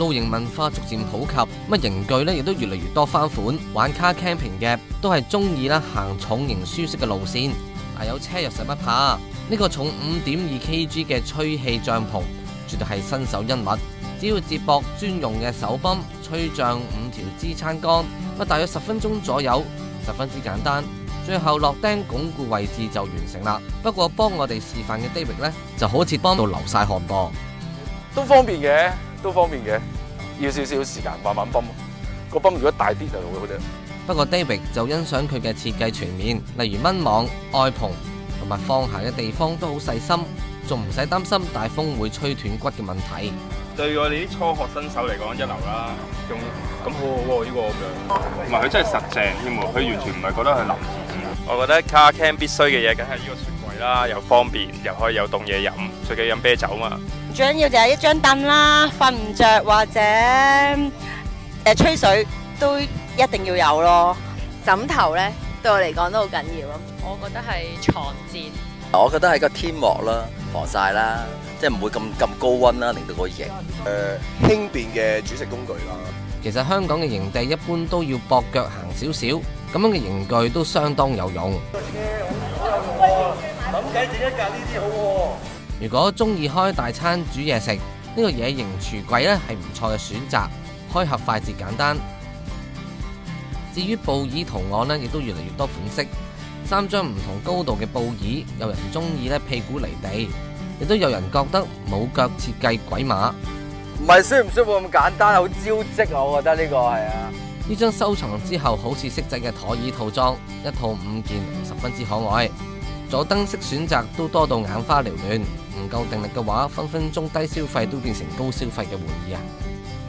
露營文化逐漸普及，咁營具咧亦都越嚟越多翻款。玩卡 camping 嘅都係中意啦行重型舒適嘅路線，有車又使乜怕？呢個重5.2 kg 嘅吹氣帳篷，絕對係身手恩物。只要接駁專用嘅手泵，吹脹5條支撐桿，大約10分鐘左右，十分之簡單。最後落釘鞏固位置就完成啦。不過幫我哋示範嘅 David 呢，就好似幫到流晒汗噃。 都方便嘅，要少少時間慢慢泵。個泵如果大啲就會好啲。 不過 David 就欣賞佢嘅設計全面，例如蚊網、愛篷同埋放鞋嘅地方都好細心，仲唔使擔心大風會吹斷骨嘅問題。 對我哋啲初學新手嚟講一流啦，用咁好好喎呢個咁樣，同埋佢真係實淨添喎，佢完全唔係覺得係臨時。 我覺得卡 camp 必須嘅嘢，梗係呢個雪櫃啦，又方便，又可以有凍嘢飲，最緊要飲啤酒嘛。 最緊要就係一張凳啦，瞓唔着或者吹水都一定要有咯。 枕頭咧對我嚟講都好緊要咯。我覺得係床墊。 我覺得係個天幕啦，防曬啦，即係唔會咁高溫啦，令到個營輕便嘅煮食工具啦。 其實香港嘅營地一般都要駁腳行少少，咁樣嘅營具都相當有用。 諗計整一架呢啲好喎。 如果中意開大餐煮嘢食，呢個野營廚櫃咧係唔錯嘅選擇，開合快捷簡單。至於布椅圖案呢，亦都越嚟越多款式。3張唔同高度嘅布椅，有人中意咧屁股離地，亦都有人覺得冇腳設計鬼馬。 唔係舒唔舒服咁簡單，好招積啊！我覺得呢個係啊。 呢張收藏之後好似骰仔嘅台椅套裝，一套5件，十分之可愛。左燈飾選擇都多到眼花繚亂，唔夠定力嘅話，分分鐘低消費都變成高消費嘅玩意啊！